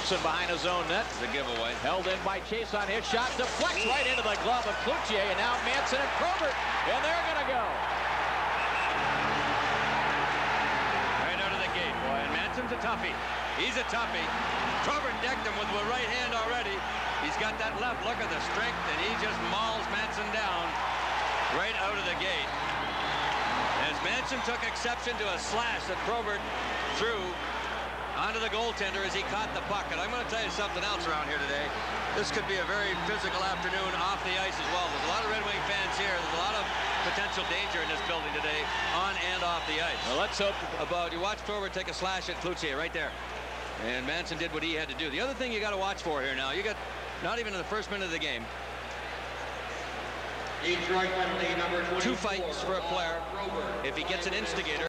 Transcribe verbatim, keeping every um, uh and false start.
Manson behind his own net. The giveaway. Held in by Chase on his shot. Deflects right into the glove of Cloutier. And now Manson and Probert. And they're going to go. Right out of the gate, boy. And Manson's a toughie. He's a toughie. Probert decked him with the right hand already. He's got that left. Look at the strength. And he just mauls Manson down right out of the gate. As Manson took exception to a slash that Probert threw onto the goaltender as he caught the puck. And I'm going to tell you something else around here today. This could be a very physical afternoon off the ice as well. There's a lot of Red Wing fans here. There's a lot of potential danger in this building today, on and off the ice. Well, let's hope. About you watch Probert take a slash at Cloutier right there. And Manson did what he had to do. The other thing you got to watch for here now, you got not even in the first minute of the game, two fights for a player. If he gets an instigator,